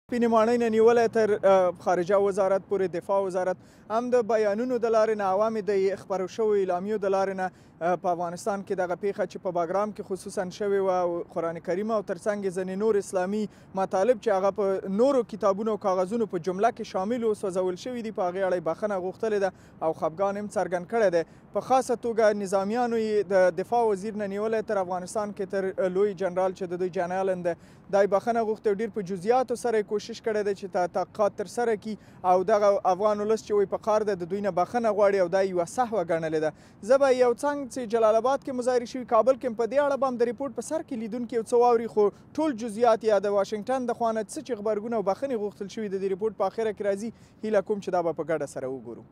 سپینې ماڼۍ نه نیولی تر خارجه وزارت پورې دفاع وزارت هم د بیانونو د لارې نه عوامې د خپرو شویو اعلامیو د لارې نه په افغانستان کې دغه پیښه چې په باګرام کې خصوصا شوې وه او قرآن کریم او ترڅنګ یې ځینې نور اسلامي مطالب چې هغه په نورو کتابونو او کاغذونو په جمله کې شامل و سوځول شوي دي، په هغې اړه یې بخښنه غوښتلې ده او خفګان هم څرګند کړی دی. په خاصه توګه نظامیانو یې د دفاع وزیر نه نیولی تر افغانستان کې تر لوی جنرال چې د دوی جان ایلن دی، دا یې بخښنه غوښتې او ډېر په جزیاتو سره یې کوشش کړی دی چې تحقیقات ترسره کړي او دغه افغان ولس چې وایي په قهر دی د دوی نه بخښنه غواړي او دا یوه سهوه ګڼلې ده. زه به یو څنګ چې جلال آباد کې مظاهرې شوي، کابل کې هم په دې اړه به هم د ریپورټ په سر کې لیدونکي یو څه واوري، خو ټول جزئیات یا د واشنګټن د خوا نه څه چې غبرګون او بخښنې غوښتل شوي د دې ریپورټ په اخره کې راځي، هیله کوم چې دا به په ګډه سره وګورو.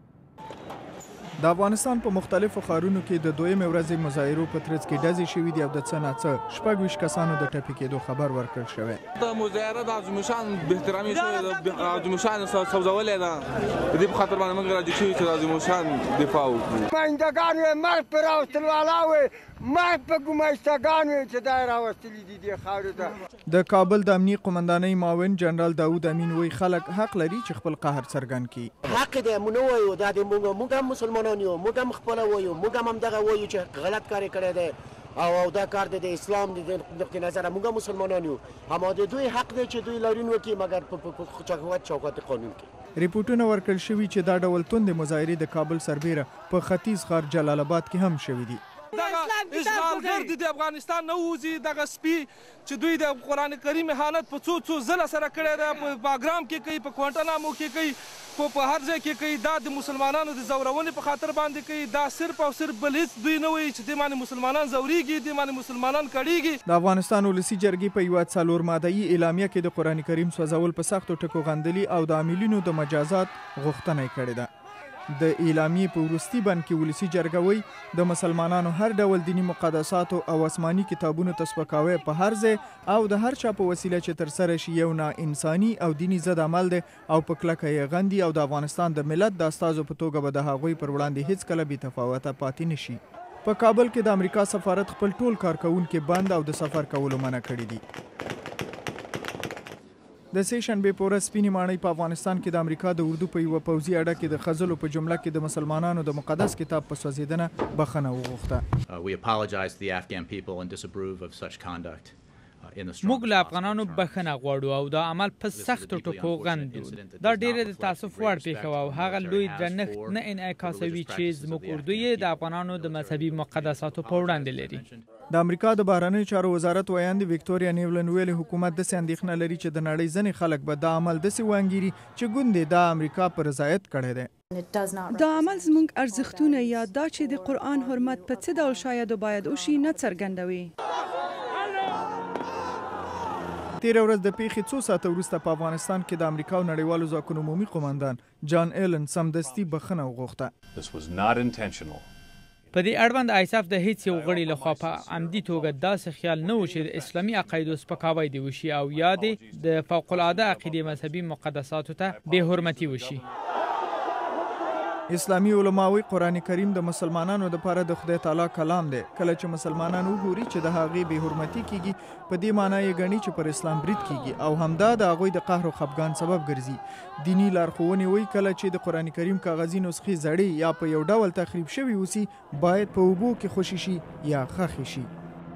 د افغانستان په مختلفو ښارونو کې د دویمې ورځې مظاهرو په ترڅ کې ډزې شوي دي او د څه ناڅه 26 کسانو د ټپي کېدو خبر ورکړل شوی. د مظاهره د عظمشان به احترامي شوې ده، عظمشان سوځولې ده، د دې په خاطر باندې موږ راجع شوي چې د عظمشان دفاع وکړو. مایندګان یې مرګ پرې راوستل والا وې، مرګ په ګمایستګان وې چې دا یې راوستلي دي دې خاورې ته. د کابل د امنیې قمندانۍ معاون جنرال داود امین وایي خلک حق لري چې خپل قهر څرګند کړي. حق دی، موږ نه وایو دا د موږ هم مسلمانان یو، موږ هم خپله وایو، موږ هم همدغه وایو چې غلط کار یې کړی دی او دا کار د اسلام د نقطې نظره موږ هم مسلمانان یو، اما د دوی حق دی چې دوی لاریون وکړي مګر په چوکاټ قانون کې. ریپورټونه ورکړل شوي چې دا ډول توندې مظاهرې د کابل سربیره په ختیځ ښار جلال آباد کې هم شوي دي. دغه اشغالګر د افغانستان نه ووځي، دغه سپي چې دوی د قرآن کریم حالت په څو ځله سره کړی دی، په باګرام کې کوي، په کوانټانامو کې کوي، په هر ځای کې کوي، دا د مسلمانانو د زورونې په خاطر باندې کوي. دا صرف او صرف بل هېڅ دوی نه وایي چې دې باندې مسلمانان زورېږي، دې باندې مسلمانان کړېږي. د افغانستان ولسي جرګې په یوه 4 مادهیي اعلامیه کې د قرآن کریم سوځول په سختو ټکو غندلي او د عاملینو د مجازات غوښتنه یې کړې ده. د اعلامیې په وروستي بند کې ولسي جرګه وایي د مسلمانانو هر ډول دیني مقدساتو او آسماني کتابونو ته سپکاوی په هر ځای او د هر چا په وسیله چې ترسره شي یو نا انساني او دیني ضد عمل دی او په کلکه یې غندي او د افغانستان د ملت د استازو په توګه به د هغوی پر وړاندې هیڅکله بې تفاوته پاتې نه شي. په کابل کې د امریکا سفارت خپل ټول کارکوونکي بند او د سفر کولو منع کړي دي. د سې شنبې په ورځ سپینې ماڼۍ په افغانستان کې د امریکا د اردو په یوه پوځي اډه کې د ښځلو په جمله کې د مسلمانانو د مقدس کتاب په سوځېدنه بخښنه وغوښته. We apologize to the Afghan people and disapprove of such conduct. موږ له افغانانو بخښنه غواړو او دا عمل په سختو ټکو غندو. دا ډیره د تاسف وړ پیښه وه او هغه لوی درنښت نه انعکاسوي چې زموږ اردو یې د افغانانو د مذهبي مقدساتو په وړاندې لري. د امریکا د بهرنیو چارو وزارت ویاندې ویکټوریا نیولن ویلي حکومت داسې اندېښنه لري چې د نړۍ ځینې خلک به دا عمل داسې وانګیري چې ګوندې دا امریکا په رضایت کړی دی. دا عمل زموږ ارزښتونه یا دا چې د قرآن حرمت په څه ډول شاید و باید وشي نه څرګندوي. تیره ورځ د پیښې څو ساعته وروسته په افغانستان کې د امریکا او نړیوالو ځواکونو عمومي قمندان جان ایلن سمدستي بخښنه وغوښته. په دې اړوند ایساف د هیڅ یو غړي لخوا په عمدي توګه داسې خیال نه و چې د اسلامي عقایدو سپکاوی دې وشي او یا دې د فوق العاده عقیدې مذهبي مقدساتو ته بې حرمتي وشي. اسلامي علماوی قرآن کریم د مسلمانانو لپاره د خدای تعالی کلام دی. کله چې مسلمانان وګوري چې د هغې بې حرمتي کیږي په دې معنی یې ګڼي چې پر اسلام برید کیږي او همدا د هغوی د قهر او خفګان سبب ګرځي. دینی لارښوونې وایي کله چې د قرآن کریم کاغذي نسخې زړې یا په یو ډول تخریب شوي اوسي باید په اوبو کې خوشي شي یا خښې شي.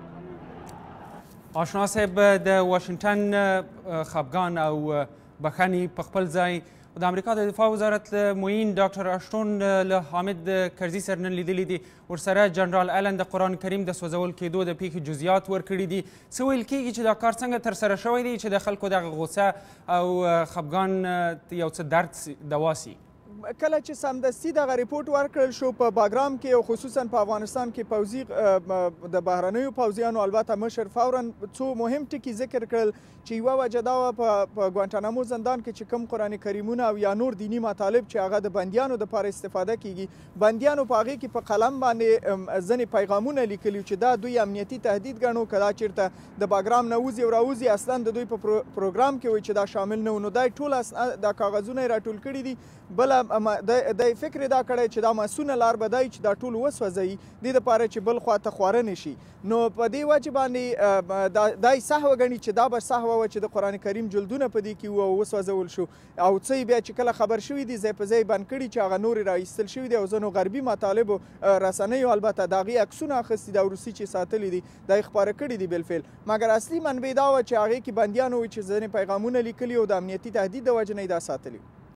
آشنا صاحب د واشنګټن خفګان او بخښنې په خپل ځای د امریکا د دفاع وزارت معین ډاکټر اشټون له حامد کرزي سره نن لیدلي دي، ورسره جنرال ایلن د قرآن کریم د سوځول کېدو د پیښې جزئیات ورکړي دي. څه ویل کېږي چې دا کار څنګه ترسره شوی دی چې د خلکو دغه غوسه او خفګان یو څه درد دوا سي؟ کله چې سمدستي دغه ریپورټ ورکړل شو په باګرام کې او خصوصا په افغانستان کې پوځي د بهرنیو پوځیانو البته مشر فورا څو مهم ټکي ذکر کړل چې یوه وجه دا وه په ګوانټانامو زندان کې چې کوم قرآن کریمونه او یا نور دیني مطالب چې هغه د بندیانو دپاره استفاده کیږي، بندیانو په هغې کې په قلم باندې ځینې پیغامونه لیکلي چې دا دوی امنیتي تهدید ګڼو که دا چېرته د باګرام نه وځي او راوځي اصلا د دوی په پروګرام کې وایي چې دا شامل نه و. نو دا ټول دا کاغذونه یې راټول کړي دي. بله د فکر دا کړی چې دا مسونه لار به دی چې دا ټول وسوځوي دې دپاره چې بل خوا ته خواره نه شي. نو په دې وجه باندې دا یې سهوه ګڼي چې دا به سهوه وه چې د قرآن کریم جلدونه په دې کې وو او وسوځول شو او څه بیا چې کله خبر شوي دي ځای په ځای بند کړي چې هغه نورې راایستل شوي دي او ځینو غربي مطالبو رسنیو البته د هغې عکسونه اخیستي دي او روسي چې ساتلي دي دا یې خپاره کړي دي بالفعل. مګر اصلي منبع دا وه چې هغې کې بندیان وو چې ځینې پیغامونه لیکلي او د امنیتي تهدید د وجې نه یې دا ساتلي.